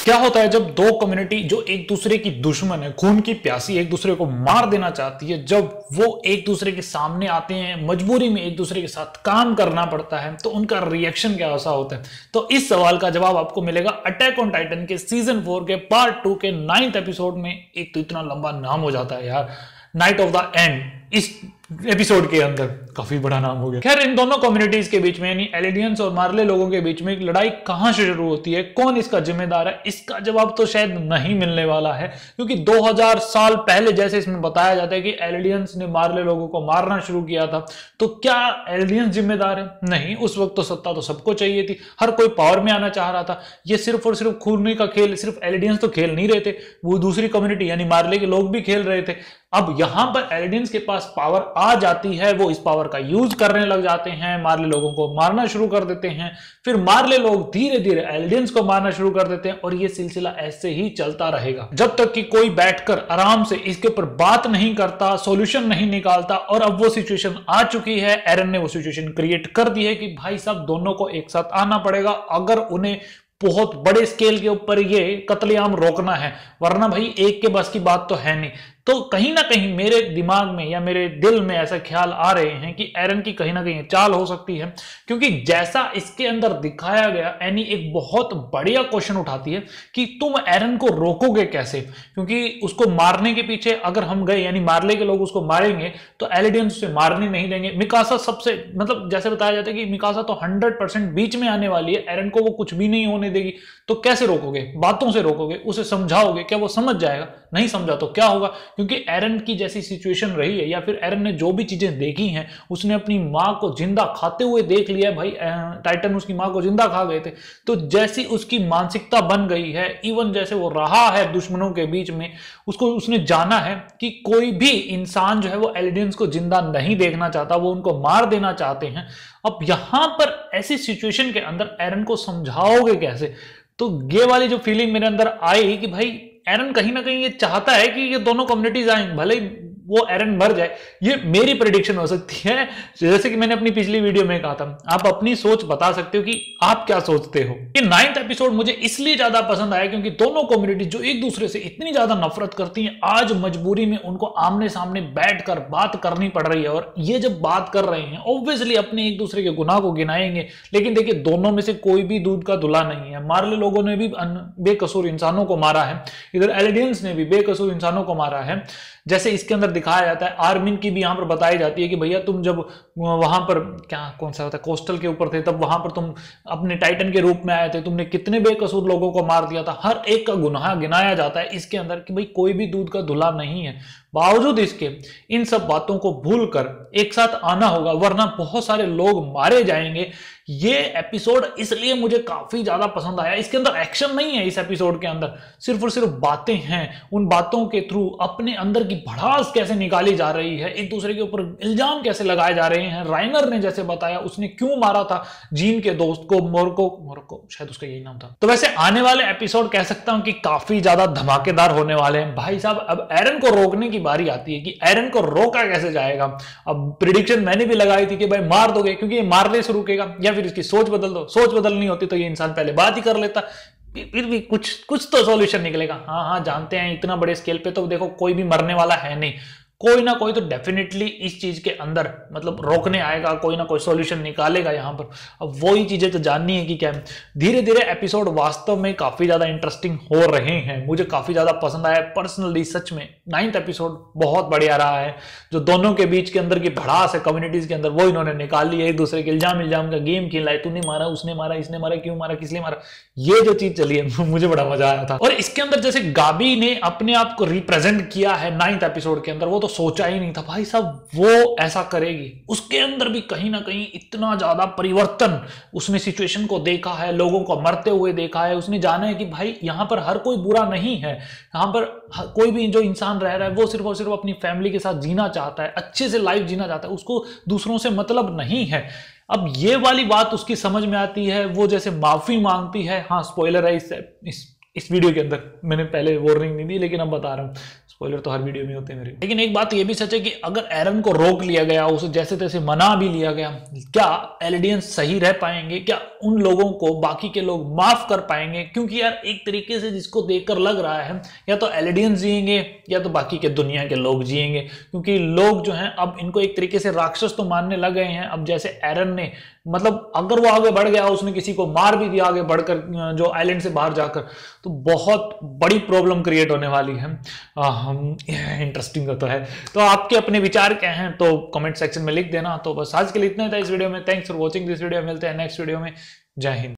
क्या होता है जब दो कम्युनिटी जो एक दूसरे की दुश्मन है, खून की प्यासी, एक दूसरे को मार देना चाहती है, जब वो एक दूसरे के सामने आते हैं, मजबूरी में एक दूसरे के साथ काम करना पड़ता है, तो उनका रिएक्शन क्या ऐसा होता है। तो इस सवाल का जवाब आपको मिलेगा अटैक ऑन टाइटन के सीजन 4 के पार्ट 2 के 9th एपिसोड में। एक तो इतना लंबा नाम हो जाता है यार, नाइट ऑफ द एंड, इस एपिसोड के अंदर काफी बड़ा नाम हो गया। खैर, इन दोनों कम्युनिटीज के बीच में यानी एलिडियंस और मार्ले लोगों के बीच में एक लड़ाई कहां से शुरू होती है, कौन इसका जिम्मेदार है, इसका जवाब तो शायद नहीं मिलने वाला है, क्योंकि 2000 साल पहले जैसे इसमें बताया जाता है कि एलिडियंस ने मार्ले लोगों को मारना शुरू किया था, तो क्या एलिडियंस जिम्मेदार है? नहीं, उस वक्त तो सत्ता तो सबको चाहिए थी, हर कोई पावर में आना चाह रहा था। ये सिर्फ और सिर्फ खून का खेल सिर्फ एलिडियंस तो खेल नहीं रहे थे, वो दूसरी कम्युनिटी यानी मार्ले के लोग भी खेल रहे थे। अब यहां पर एलिडियंस के पास पावर आ जाती है, वो इस पावर का यूज करने लग जाते हैं, मार्ले लोगों को मारना शुरू कर देते हैं, फिर मार्ले लोग धीरे धीरे एलिडियंस को मारना शुरू कर देते हैं, और ये सिलसिला ऐसे ही चलता रहेगा जब तक कि कोई बैठकर आराम से इसके ऊपर बात नहीं करता, सॉल्यूशन नहीं निकालता। और अब वो सिचुएशन आ चुकी है, एरन ने वो सिचुएशन क्रिएट कर दी है कि भाई साहब दोनों को एक साथ आना पड़ेगा अगर उन्हें बहुत बड़े स्केल के ऊपर ये कत्लेआम रोकना है, वरना भाई एक के बस की बात तो है नहीं। तो कहीं ना कहीं मेरे दिमाग में या मेरे दिल में ऐसा ख्याल आ रहे हैं कि एरन की कहीं ना कहीं चाल हो सकती है, क्योंकि जैसा इसके अंदर दिखाया गया, एनी एक बहुत बढ़िया क्वेश्चन उठाती है कि तुम एरन को रोकोगे कैसे, क्योंकि उसको मारने के पीछे अगर हम गए यानी मार्ले के लोग उसको मारेंगे तो एलिडियंस उसे मारने नहीं देंगे। मिकासा सबसे मतलब जैसे बताया जाता है कि मिकासा तो 100% बीच में आने वाली है, एरन को वो कुछ भी नहीं होने देगी। तो कैसे रोकोगे? बातों से रोकोगे, उसे समझाओगे, क्या वो समझ जाएगा? नहीं समझा तो क्या होगा? क्योंकि एरन की जैसी सिचुएशन रही है या फिर एरन ने जो भी चीजें देखी हैं, उसने अपनी मां को जिंदा खाते हुए देख लिया भाई, टाइटन उसकी मां को जिंदा खा गए थे। तो जैसी उसकी मानसिकता बन गई है, इवन जैसे वो रहा है दुश्मनों के बीच में, उसको उसने जाना है कि कोई भी इंसान जो है वो एलिडियंस को जिंदा नहीं देखना चाहता, वो उनको मार देना चाहते हैं। अब यहां पर ऐसी सिचुएशन के अंदर एरन को समझाओगे कैसे? तो ये वाली जो फीलिंग मेरे अंदर आई कि भाई एरन कहीं ना कहीं ये चाहता है कि ये दोनों कम्युनिटीज आए, भले ही वो एरन मर जाए। ये मेरी प्रेडिक्शन हो सकती है, जैसे कि मैंने अपनी पिछली वीडियो में कहा था। आप अपनी सोच बता सकते हो कि आप क्या सोचते हो। ये 9th एपिसोड मुझे इसलिए ज्यादा पसंद आया क्योंकि दोनों कम्युनिटी जो एक दूसरे से इतनी ज्यादा नफरत करती हैं, आज मजबूरी में उनको आमने सामने बैठकर बात करनी पड़ रही है। और ये जब बात कर रहे हैं ऑब्वियसली अपने एक दूसरे के गुनाह को गिनाएंगे, लेकिन देखिए दोनों में से कोई भी दूध का धुला नहीं है। मार्ले लोगों ने भी बेकसूर इंसानों को मारा है, इधर एलिडियंस ने भी बेकसूर इंसानों को मारा है। जैसे इसके अंदर दिखाया जाता है, आर्मिन की भी यहां पर बताई जाती है कि भैया तुम जब वहां पर क्या कौन सा होता है कोस्टल के ऊपर थे, तब वहां पर तुम अपने टाइटन के रूप में आए थे, तुमने कितने बेकसूर लोगों को मार दिया था। हर एक का गुनाह गिनाया जाता है इसके अंदर कि भाई कोई भी दूध का धुला नहीं है। बावजूद इसके इन सब बातों को भूलकर एक साथ आना होगा, वरना बहुत सारे लोग मारे जाएंगे। ये एपिसोड इसलिए मुझे काफी ज्यादा पसंद आया। इसके अंदर एक्शन नहीं है, इस एपिसोड के अंदर सिर्फ और सिर्फ बातें हैं। उन बातों के थ्रू अपने अंदर की भड़ास कैसे निकाली जा रही है, एक दूसरे के ऊपर इल्जाम कैसे लगाए जा रहे हैं। राइनर ने जैसे बताया उसने क्यों मारा था जीन के दोस्त को, मोरको शायद उसका यही नाम था। तो वैसे आने वाले एपिसोड कह सकता हूं कि काफी ज्यादा धमाकेदार होने वाले हैं भाई साहब। अब एरन को रोकने की बारी आती है कि एरन को रोका कैसे जाएगा। अब प्रिडिक्शन मैंने भी लगाई थी कि भाई मार दोगे, क्योंकि ये मारने से रुकेगा, या फिर इसकी सोच बदल दो। सोच बदलनी होती तो ये इंसान पहले बात ही कर लेता, फिर भी कुछ तो सॉल्यूशन निकलेगा। हाँ जानते हैं इतना बड़े स्केल पे तो देखो कोई भी मरने वाला है नहीं, कोई ना कोई तो डेफिनेटली इस चीज के अंदर मतलब रोकने आएगा, कोई ना कोई सॉल्यूशन निकालेगा यहां पर। अब वही चीजें तो जाननी है कि क्या है। धीरे धीरे एपिसोड वास्तव में काफी ज्यादा इंटरेस्टिंग हो रहे हैं, मुझे काफी ज्यादा पसंद आया पर्सनली। सच में 9th एपिसोड बहुत बढ़िया रहा है। जो दोनों के बीच के अंदर की भड़ास है कम्युनिटीज के अंदर, वो इन्होंने निकाल ली है। एक दूसरे के इल्जाम का गेम खेला है, तूने मारा, उसने मारा, इसने मारा, क्यों मारा, किसने मारा, ये जो चीज चली है मुझे बड़ा मजा आया था। और इसके अंदर जैसे गाबी ने अपने आप को रिप्रेजेंट किया है 9th एपिसोड के अंदर, वो तो सोचा ही नहीं था भाई साहब वो ऐसा करेगी। उसके अंदर भी कहीं ना कहीं इतना ज्यादा परिवर्तन, उसने सिचुएशन को देखा है, लोगों को मरते हुए देखा है, उसने जाना है कि भाई यहां पर हर कोई बुरा नहीं है, यहां पर कोई भी जो इंसान रह रहा है वो सिर्फ और सिर्फ अपनी फैमिली के साथ जीना चाहता है, अच्छे से लाइफ जीना चाहता है, उसको दूसरों से मतलब नहीं है। अब ये वाली बात उसकी समझ में आती है, वो जैसे माफी मांगती है। हाँ स्पॉइलर है इस वीडियो के अंदर, मैंने पहले वार्निंग नहीं दी लेकिन अब बता रहा हूं, स्पॉइलर तो हर वीडियो में होते हैं मेरे। लेकिन एक बात ये भी सच है कि अगर एरन को रोक लिया गया, उसे जैसे तैसे मना भी लिया गया, क्या एलिडियंस सही रह पाएंगे? क्या उन लोगों को बाकी के लोग माफ कर पाएंगे? क्योंकि यार एक तरीके से जिसको देखकर लग रहा है या तो एलिडियंस जिएंगे या तो बाकी के दुनिया के लोग जिएंगे, क्योंकि लोग जो हैं अब इनको एक तरीके से राक्षस तो मानने लग गए हैं। अब जैसे एरन ने, मतलब अगर वो आगे बढ़ गया, उसने किसी को मार भी दिया आगे बढ़कर जो आइलैंड से बाहर जाकर, तो बहुत बड़ी प्रॉब्लम क्रिएट होने वाली है। इंटरेस्टिंग तो है। तो आपके अपने विचार क्या हैं तो कमेंट सेक्शन में लिख देना। तो बस आज के लिए इतना था इस वीडियो में। Thanks for watching this video. मिलते हैं नेक्स्ट वीडियो में। जय हिंद।